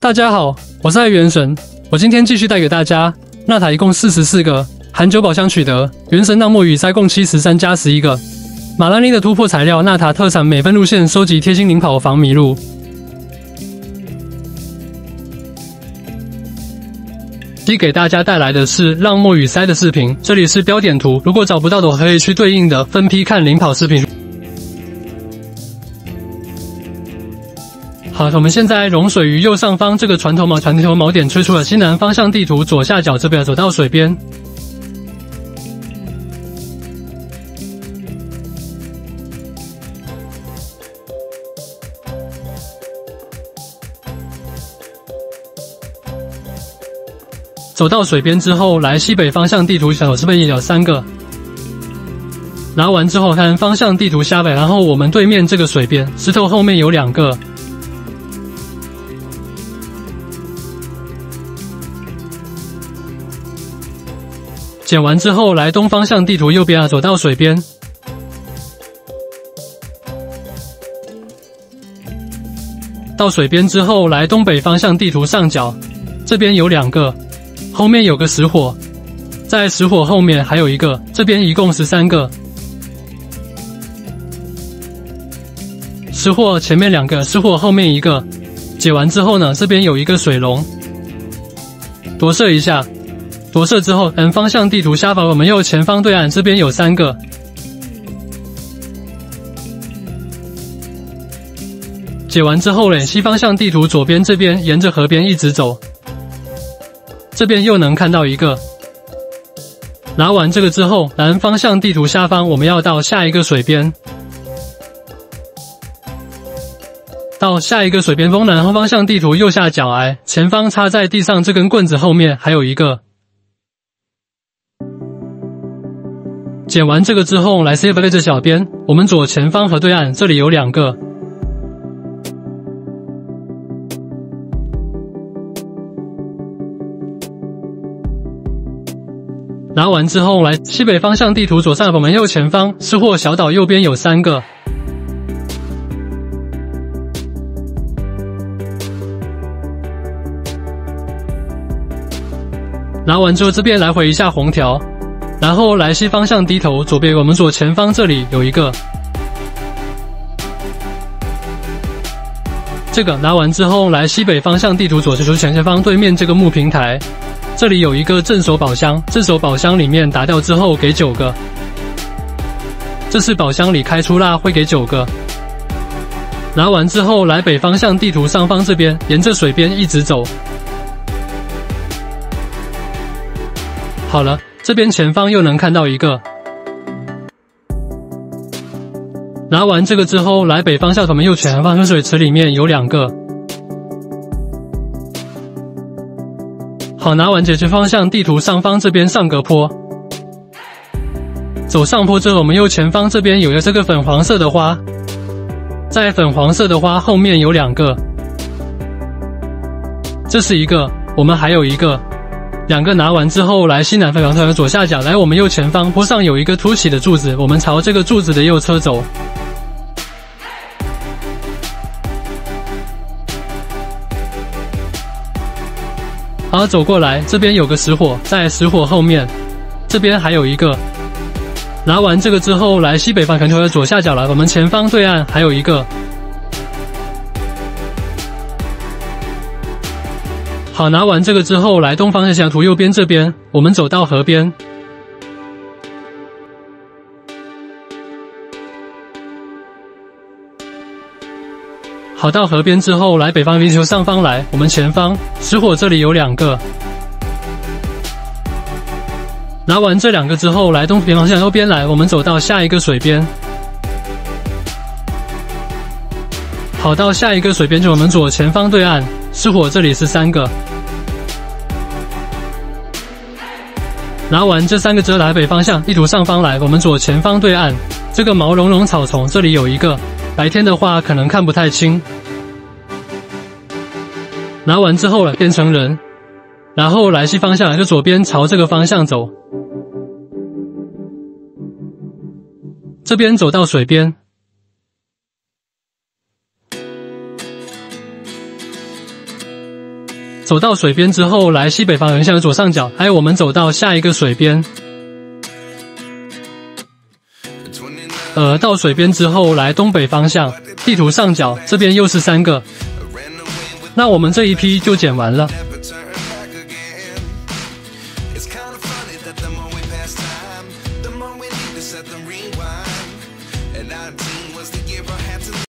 大家好，我是爱元神，我今天继续带给大家纳塔一共44个，含9宝箱取得，元神纳莫与塞共73加11个。马兰妮的突破材料，纳塔特产美分路线收集贴心领跑防迷路。给大家带来的是让莫与塞的视频，这里是标点图，如果找不到的我可以去对应的分批看领跑视频。好，我们现在融水于右上方这个船头锚点吹出了西南方向地图左下角这边走到水边。走到水边之后，来西北方向地图小这边也有3个。拿完之后看方向地图下北，然后我们对面这个水边石头后面有2个。捡完之后，来东方向地图右边走到水边。到水边之后，来东北方向地图上角，这边有2个。后面有个石火，在石火后面还有一个，这边一共13个。石火前面2个，石火后面1个。解完之后呢，这边有一个水龙，夺射一下，夺射之后，方向地图下方我们右前方对岸这边有3个。解完之后嘞，西方向地图左边这边沿着河边一直走。这边又能看到一个。拿完这个之后，南方向地图下方我们要到下一个水边。到下一个水边东南方向地图右下角前方插在地上这根棍子后面还有一个。捡完这个之后，来 save 这小边，我们左前方河对岸这里有2个。拿完之后，来西北方向地图左上我们右前方失货小岛右边有3个。拿完之后，这边来回一下红条，然后来西方向低头，左边我们左前方这里有一个。这个拿完之后，来西北方向地图左前方对面这个木平台。这里有一个镇守宝箱，镇守宝箱里面打掉之后给9个。这是宝箱里开出蜡会给9个。拿完之后，来北方向地图上方这边，沿着水边一直走。好了，这边前方又能看到一个。拿完这个之后，来北方向我们右前方水池里面有2个。好，拿完解决方向地图上方这边上个坡，走上坡之后，我们右前方这边有一个这个粉黄色的花，在粉黄色的花后面有2个，这是一个，我们还有一个，2个拿完之后，来西南方向左下角，来我们右前方坡上有一个凸起的柱子，我们朝这个柱子的右侧走。好，走过来，这边有个石火，在石火后面，这边还有一个。拿完这个之后，来西北方向的左下角了，我们前方对岸还有一个。好，拿完这个之后，来东方向图右边这边，我们走到河边。好，到河边之后，来北方地球上方来，我们前方石火这里有2个。拿完这2个之后，来东北方向右边来，我们走到下一个水边。好，到下一个水边就我们左前方对岸，石火这里是3个。拿完这3个之后，来北方向地图上方来，我们左前方对岸，这个毛茸茸草丛这里有一个。白天的话可能看不太清。拿完之后了，变成人，然后来西方向，就左边朝这个方向走。这边走到水边， 走到水边之后，来西北方圆向左上角，还有我们走到下一个水边。到水边之后，来东北方向，地图上角这边又是3个。那我们这一批就剪完了。